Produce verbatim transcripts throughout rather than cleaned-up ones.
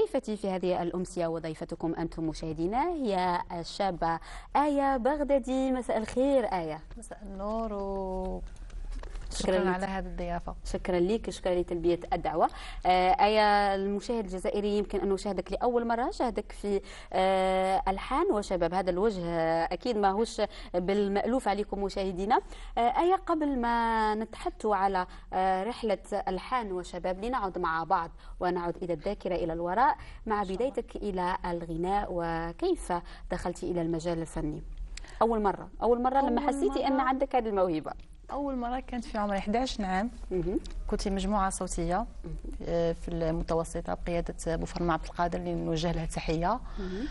ضيفتي في هذه الأمسية وضيفتكم أنتم مشاهدينا هي الشابة آية بغدادي. مساء الخير آية. مساء النور و شكرا, شكرا على هذه الضيافة. شكرا لك، شكرا لتلبية الدعوة. آه آية، المشاهد الجزائري يمكن أنه شاهدك لأول مرة، شاهدك في آه ألحان وشباب. هذا الوجه آه أكيد ما هوش بالمألوف عليكم مشاهدينا. آه آية، قبل ما نتحدث على آه رحلة ألحان وشباب لنعود مع بعض ونعود إلى الذاكرة إلى الوراء مع بدايتك إلى الغناء وكيف دخلت إلى المجال الفني. أول مرة أول مرة أول لما حسيتي مرة أن عندك هذه الموهبة. أول مرة كانت في عمري أحد عشر عام. كنت في مجموعة صوتية في المتوسطة بقيادة بوفرما عبد القادر اللي نوجه لها تحية.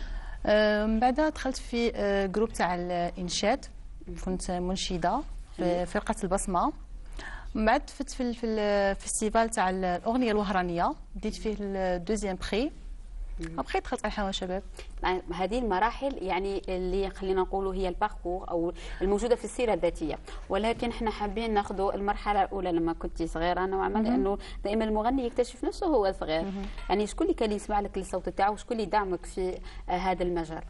من بعدها دخلت في جروب تاع الإنشاد، كنت منشدة في فرقة البصمة. من بعد فت في في الفيستيفال تاع الأغنية الوهرانية، بديت فيه الدوزيام بخي. أبخي دخلت ألحان وشباب. هذه المراحل يعني اللي خلينا نقولوا هي الباركور او الموجوده في السيره الذاتيه، ولكن احنا حابين ناخذوا المرحله الاولى لما كنتي صغيره نوعا ما، لانه دائما المغني يكتشف نفسه هو صغير. يعني شكون اللي كان يسمع لك الصوت تاعو وشكون اللي دعمك في هذا المجال؟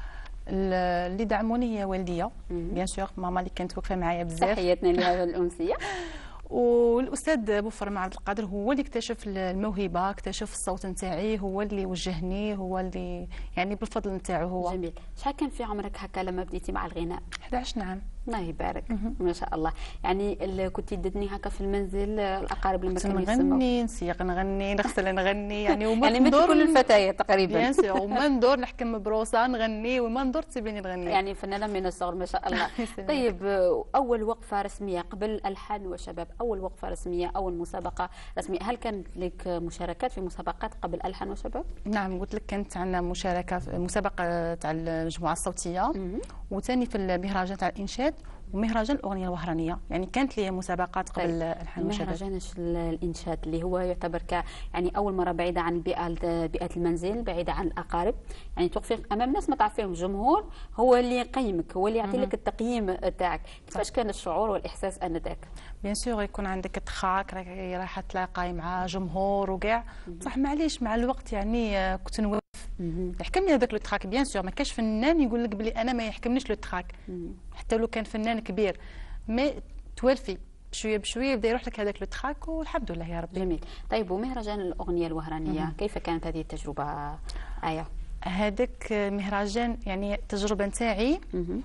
اللي دعموني هي والديا بيان سور، ماما اللي كانت واقفه معايا بزاف. تحياتنا لهذه الامسيه. والاستاذ بوفرما عبد القادر هو اللي اكتشف الموهبه، اكتشف الصوت نتاعي، هو اللي وجهني، هو اللي يعني بالفضل نتاعو هو. جميل. شحال كان في عمرك هكا لما بديتي مع الغناء؟ أحد عشر عام. الله يبارك. ما شاء الله. يعني كنتي تدني هكا في المنزل الاقارب لما كانوا يسمعوا؟ نغني، نسيق نغني، نغسل نغني، يعني وما يعني مثل كل الفتيات تقريبا. بيان سور، وما ندور نحكم بروسه نغني، وما ندور تسيبيني نغني. يعني فنانه من الصغر ما شاء الله. طيب، اول وقفه رسميه قبل الحان وشباب، اول وقفه رسميه، اول مسابقه رسميه، هل كان لك مشاركات في مسابقات قبل الحان وشباب؟ نعم، قلت لك كانت عندنا مشاركه في مسابقه تاع المجموعه الصوتيه، وثاني في المهرجان تاع الانشاد ومهرجان الاغنيه الوهرانيه. يعني كانت لي مسابقات قبل طيب. الحان وشباب. مهرجان الانشاد اللي هو يعتبر ك يعني اول مره بعيده عن بيئه بيئه المنزل، بعيده عن الاقارب، يعني توقفي امام ناس ما تعرفيهم، الجمهور هو اللي يقيمك، هو اللي يعطي لك التقييم تاعك. كيفاش كان الشعور والاحساس انذاك؟ بيان سور يكون عندك تخاك، رايحه تلاقاي مع جمهور وكاع، بصح معليش مع الوقت يعني كنت نوقف. يحكمني هذاك لو تراك، بيان سور ما كاش فنان يقول لك بلي انا ما يحكمنيش لو تراك، حتى لو كان فنان كبير، مي توالفي بشويه بشويه يبدا يروح لك هذاك لو تراك، والحمد لله يا ربي. جميل. طيب، ومهرجان الاغنيه الوهرانيه مم. كيف كانت هذه التجربه آية؟ هذاك مهرجان يعني تجربه نتاعي،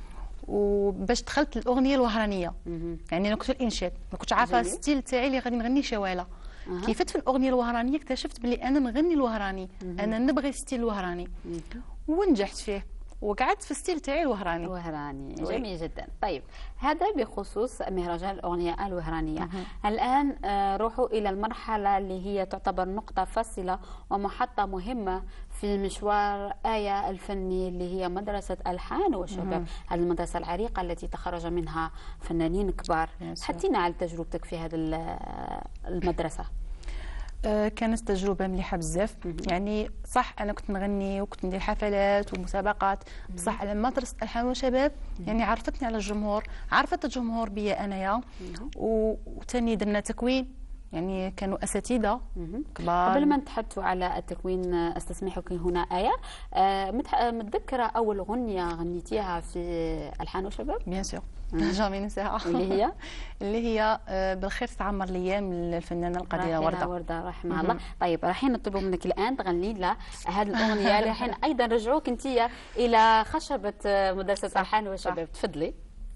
وباش دخلت الاغنيه الوهرانيه. يعني انا كنت الانشاد، ما كنتش عارفه الستيل تاعي اللي غادي نغني شواله. أه. كي فت في الاغنيه الوهرانيه اكتشفت بلي انا نغني الوهراني، مه. انا نبغي ستيل الوهراني، مه. ونجحت فيه وقعدت في الستيل تاعي الوهراني. الوهراني جميل جدا. طيب، هذا بخصوص مهرجان الاغنيه الوهرانيه. مه. الان روحوا الى المرحله اللي هي تعتبر نقطه فاصله ومحطه مهمه في مشوار آية الفني، اللي هي مدرسة ألحان وشباب. هذه المدرسة العريقة التي تخرج منها فنانين كبار. حدثينا على تجربتك في هذه المدرسة. آه كانت تجربة مليحة بزاف. يعني صح أنا كنت نغني وكنت ندير حفلات ومسابقات، بصح على مدرسة ألحان وشباب يعني عرفتني على الجمهور، عرفت الجمهور بيا أنايا، وثاني درنا تكوين، يعني كانوا اساتذه كبار. قبل ما نتحدثوا على التكوين استسمحك هنا آية، آه متذكره اول اغنيه غنيتيها في ألحان وشباب؟ بيان سور، جامي ننساها. اللي هي اللي هي آه بالخير تعمر الايام للفنانه القديره ورده. ورده رحمها الله. طيب، رايحين نطلب منك الان تغني لنا هذه الاغنيه اللي رايحين ايضا نرجعوك انت الى خشبه مدرسه ألحان وشباب. تفضلي.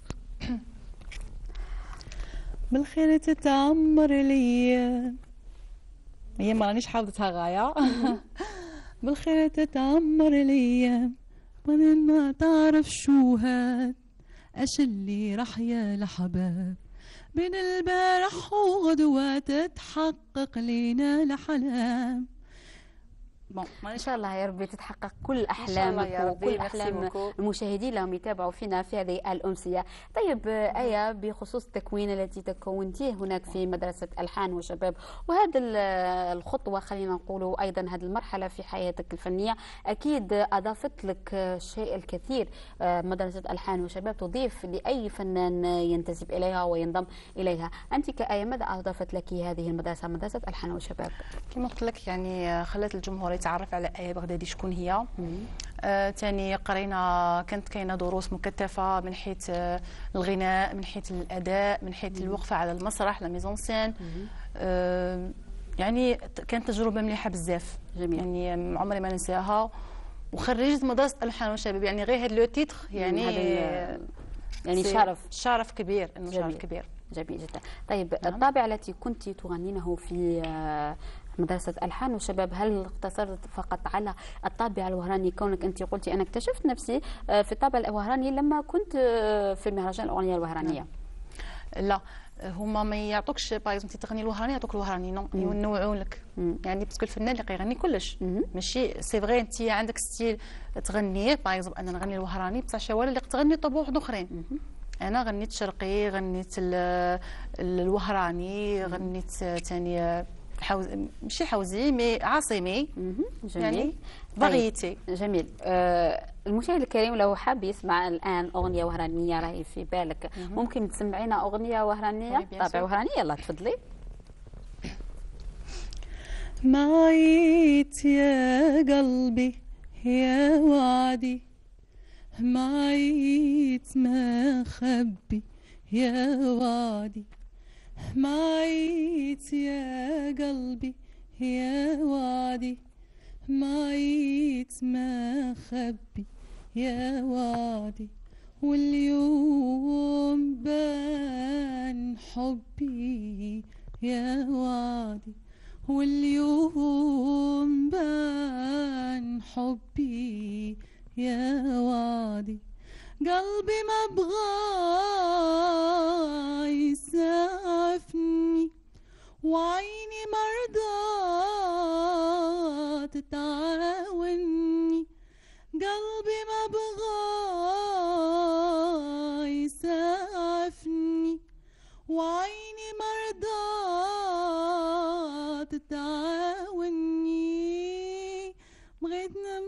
بالخير تتعمر الايام، هي ما رانيش حافظتها غايه. بالخير تتعمر الايام، ومن ما تعرف شو هاد، اش اللي راح يا لحباب، بين البارح وغدوة تتحقق لينا الاحلام. ان شاء الله يا ربي تتحقق كل احلامك وكل احلام المشاهدين لهم يتابعوا فينا في هذه الامسيه. طيب آية، بخصوص التكوين التي تكونتيه هناك في مدرسه ألحان وشباب، وهذا الخطوه خلينا نقولوا ايضا هذه المرحله في حياتك الفنيه اكيد اضافت لك الشيء الكثير. مدرسه ألحان وشباب تضيف لاي فنان ينتسب اليها وينضم اليها. انت كآية ماذا اضافت لك هذه المدرسه، مدرسه ألحان وشباب؟ كما قلت لك يعني خلت الجمهور نتعرف على آية بغدادي شكون هي. ثاني آه قرينا، كانت كاينه دروس مكثفه من حيث آه الغناء، من حيث الاداء، من حيث الوقفه على المسرح، لا ميزون سين. آه يعني كانت تجربه مليحه بزاف. جميل. يعني عمري ما ننساها. وخرجت مدرسه الحان والشباب، يعني غير هذا لو تيتر يعني يعني شرف شرف كبير، انه شرف كبير. جميل جدا. طيب نعم. الطابع التي كنت تغنينه في مدرسة ألحان وشباب، هل اقتصرت فقط على الطابع الوهراني، كونك أنت قلتي أنا اكتشفت نفسي في الطابع الوهراني لما كنت في مهرجان الأغنية الوهرانية؟ نعم. لا، هما ما يعطوكش باغ انت تغني الوهراني يعطوك الوهراني، نو ينوعوا لك. يعني باسكو الفنان اللي كيغني كلش، ماشي سي فغي انت عندك ستيل تغنيه، باغ انا نغني الوهراني بصح شوال اللي تغني طبوع اخرين. انا غنيت شرقي، غنيت الوهراني، غنيت ثاني حوز... ماشي حوزي مي عاصمي. جميل. يعني بغيتي. جميل. آه المشاهد الكريم لو حاب يسمع الان اغنيه وهرانيه راهي في بالك، ممكن تسمعينا اغنيه وهرانيه طابع وهراني؟ يلا تفضلي. معيت يا قلبي يا وعدي، معيت ما خبي يا وعدي، معيت يا قلبي يا وعدي، معيت ما خبي يا وعدي، واليوم بان حبي يا وعدي، واليوم بان حبي يا وعدي، قلبي ما بغى يسعفني، وعيني مرضى تعاوني، قلبي ما بغى يسعفني، وعيني مرضى تعاوني، بغيت نم.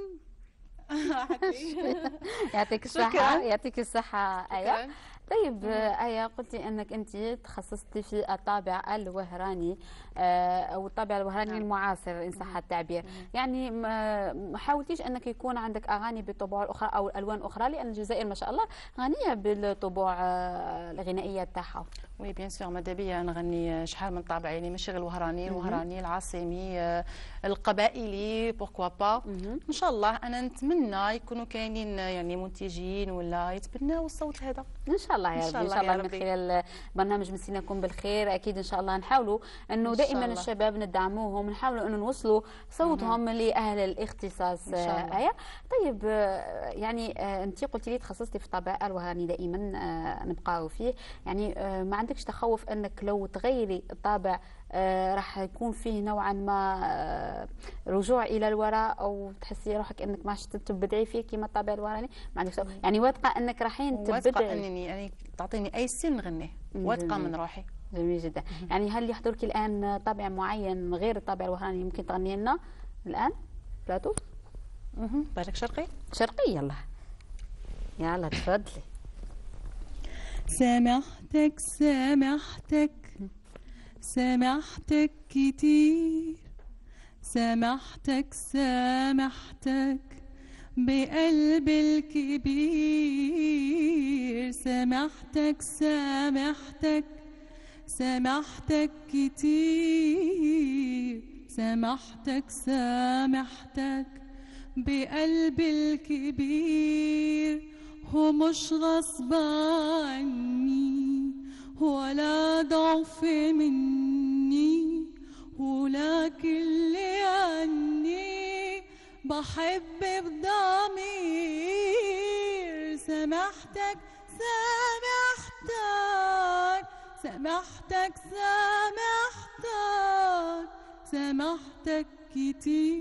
يعطيك الصحة. يعطيك الصحة آية. طيب آية، قلتي أنك أنت تخصصتي في الطابع الوهراني أو الطابع الوهراني المعاصر إن صح التعبير، يعني ما حاولتيش أنك يكون عندك أغاني بطبوع أخرى أو ألوان أخرى، لأن الجزائر ما شاء الله غنية بالطبوع الغنائية تاعها؟ وي بيان سور، ماذا بيا نغني شحال من طابع، يعني ماشي غير الوهراني، الوهراني العاصمي القبائلي، بوركوا با. ان شاء الله انا نتمنى يكونوا كاينين يعني منتجين ولا يتبناو الصوت هذا ان شاء الله يا ربي. ان شاء الله من خلال برنامج مسيناكم بالخير اكيد ان شاء الله نحاولوا انه دائما الشباب ندعموهم، نحاولوا انه نوصلوا صوتهم لاهل الاختصاص. آية، طيب يعني انت قلتي لي تخصصتي في الطابع الوهراني، دائما نبقاو فيه، يعني ما عندكش تخوف انك لو تغيري الطابع آه راح يكون فيه نوعا ما آه رجوع الى الوراء، او تحسي روحك انك ما عادش تبدعي فيه كيما الطابع الوهراني؟ ما عندكش يعني واثقه انك راحين تبدعي؟ واثقه انني يعني تعطيني اي سن نغنيه، واثقه من روحي. جميل جدا. يعني هل يحضرك الان طابع معين غير الطابع الوهراني ممكن تغني لنا الان بلاتو؟ اها بالك شرقي؟ شرقي، يلا يلا تفضلي. سامحتك سامحتك سامحتك كتير، سامحتك سامحتك بقلبي الكبير، سامحتك سامحتك سامحتك كتير، سامحتك سامحتك بقلبي الكبير، ومش غصب عني ولا ضعف مني، ولكن لأني بحب بضمير، سامحتك سامحتك سامحتك سامحتك سامحتك كتير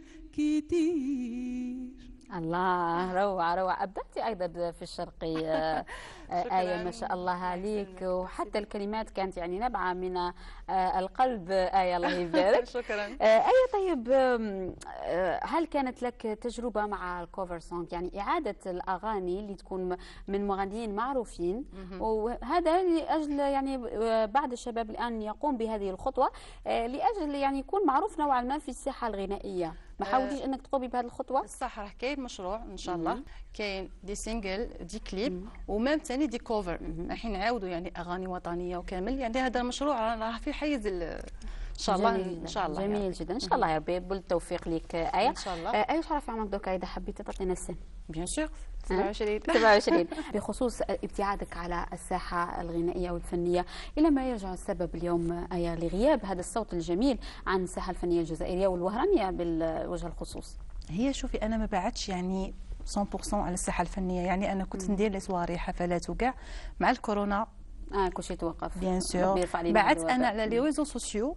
كتير. الله، روعة روعة. أبدعتي أيضا في الشرقي آية، ما شاء الله عليك، وحتى الكلمات كانت يعني نبعة من القلب. آية الله يبارك. شكرا آية. طيب هل كانت لك تجربة مع الكوفر سونغ، يعني إعادة الأغاني اللي تكون من مغنيين معروفين، وهذا لأجل يعني بعض الشباب الآن يقوم بهذه الخطوة لأجل يعني يكون معروف نوعا ما في الساحة الغنائية؟ ما حاولتيش انك تقومي بهذه الخطوه؟ صح، راه كاين مشروع ان شاء الله، كاين دي سينجل دي كليب ومام ثاني دي كوفر، الحين نعاودوا يعني اغاني وطنيه وكامل، يعني هذا المشروع راه في حيز ان شاء الله. ان شاء الله جميل جدا، ان شاء الله يا ربي بالتوفيق لك ايه. ان شاء الله. ايه شرف عمرك دوكا اذا حبيتي تعطينا السن؟ بيان سور سبعة وعشرين سبعة وعشرين. بخصوص ابتعادك على الساحه الغنائيه والفنيه، الى ما يرجع السبب اليوم ايه لغياب هذا الصوت الجميل عن الساحه الفنيه الجزائريه والوهرانيه بالوجه الخصوص؟ هي شوفي انا ما بعدش يعني مية بالمية على الساحه الفنيه، يعني انا كنت ندير لي سواري حفلات وكاع، مع الكورونا اه كل شيء توقف بيان سور. بعثت انا على لي ريزو سوسيو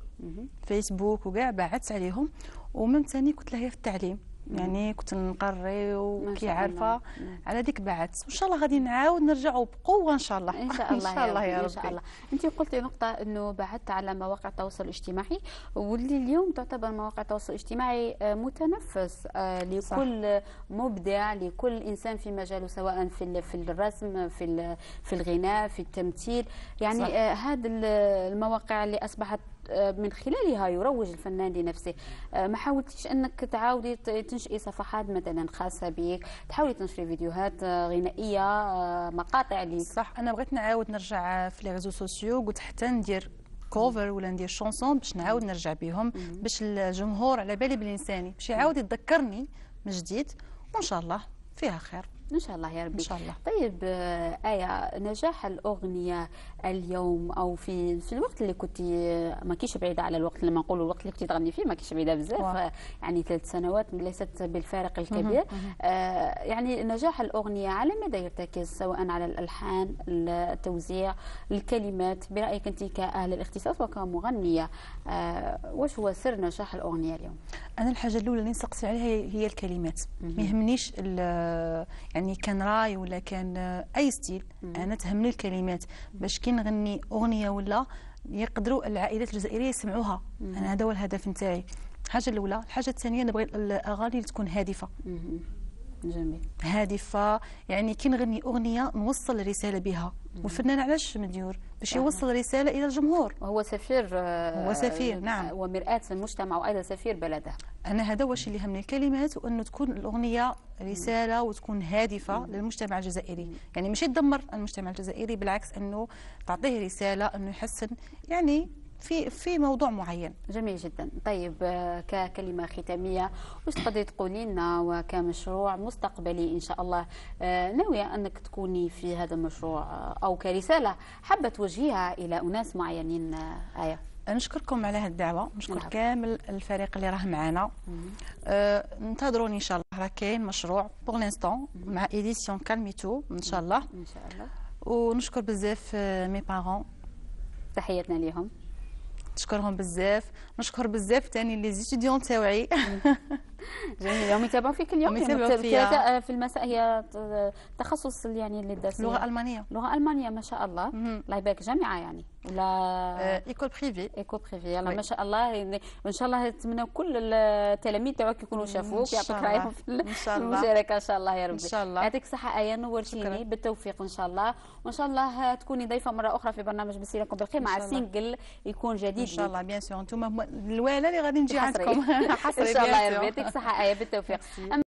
فيسبوك وكاع، بعثت عليهم، ومن ثاني كنت لهي في التعليم، يعني كنت نقري وكي عارفه على ديك بعثت، وان شاء الله غادي نعاود نرجعوا بقوه ان شاء الله. ان شاء الله ان شاء الله يا ربي. ان شاء الله. انت قلتي نقطه انه بعثت على مواقع التواصل الاجتماعي، واللي اليوم تعتبر مواقع التواصل الاجتماعي متنفس لكل مبدع، لكل انسان في مجاله، سواء في في الرسم، في في الغناء، في التمثيل، يعني هذه المواقع اللي اصبحت من خلالها يروج الفنان لنفسه. ما حاولتيش انك تعاودي تنشئي صفحات مثلا خاصه بك، تحاولي تنشري فيديوهات غنائيه، مقاطع لي؟ صح، انا بغيت نعاود نرجع في لي ريزو سوسيو، قلت حتى ندير كوفر ولا ندير شونسون باش نعاود نرجع بهم، باش الجمهور على بالي بالانساني باش يعاود يتذكرني من جديد، وان شاء الله فيها خير ان شاء الله يا ربي. ان شاء الله. طيب آية، نجاح الاغنيه اليوم او في في الوقت اللي كنت ما كيش بعيده على الوقت، لما نقولوا الوقت اللي كنت تغني فيه ما كيش بعيده بزاف، يعني ثلاث سنوات ليست بالفارق الكبير. آه يعني نجاح الاغنيه على ماذا يرتكز، سواء على الالحان، التوزيع، الكلمات؟ برايك انت كاهل الاختصاص وكمغنيه، آه واش هو سر نجاح الاغنيه اليوم؟ انا الحاجه الاولى اللي نسقسي عليها هي الكلمات، ما يهمنيش يعني كان راي ولا كان اي ستيل، انا تهمني الكلمات، باش كي نغني اغنيه ولا يقدروا العائلات الجزائريه يسمعوها. انا هذا هو الهدف نتاعي، الحاجه الاولى. الحاجه الثانيه نبغي الاغاني اللي تكون هادفه. جميل. هادفه، يعني كي نغني اغنيه نوصل رساله بها، والفنان علاش مديور؟ باش يوصل رساله الى الجمهور، وهو سفير. هو سفير، نعم، ومرآة المجتمع، وايضا سفير بلده. انا هذا واش اللي يهمني، الكلمات، وانه تكون الاغنيه رساله وتكون هادفه مم. للمجتمع الجزائري، يعني ماشي تدمر المجتمع الجزائري، بالعكس انه تعطيه رساله انه يحسن يعني في في موضوع معين. جميل جدا. طيب ككلمه ختاميه، واش تقدري تقولي لنا وكمشروع مستقبلي ان شاء الله ناويه انك تكوني في هذا المشروع، او كرساله حابه توجهيها الى اناس معينين؟ آية، نشكركم على هذه الدعوه، نشكر نعم. كامل الفريق اللي راه معنا. أه انتظروني ان شاء الله، راه كاين مشروع بوغ لانستون مع ايديسيون كالميتو ان شاء الله. ان شاء الله. ونشكر بزاف مي بارون، تحياتنا ليهم، نشكرهم بزاف. نشكر بزاف ثاني لي ستوديون تاوعي. جميل، هم يتابعوا فيك اليوم؟ يتابعوا فيا في المساء. هي تخصص يعني اللي درس لغه المانيه. لغه المانيه، ما شاء الله. الله يبارك. جامعه يعني ولا ايكول بريفي؟ ايكول بريفي، يلا ما شاء الله. وان شاء الله نتمنى كل التلاميذ تاعك يكونوا شافوك، يعطيك رايهم في المشاركه ان شاء الله يا ربي. ان شاء الله. يعطيك الصحه آية، نورتيني، بالتوفيق ان شاء الله، وان شاء الله تكوني ضيفه مره اخرى في برنامج بسيركم بالخير مع سينجل يكون جديد ان شاء الله. بيان سور انتم الوالده اللي غادي نجي عندكم حصري ان شاء الله يا ربي. يعطيك الصحه آية، بالتوفيق.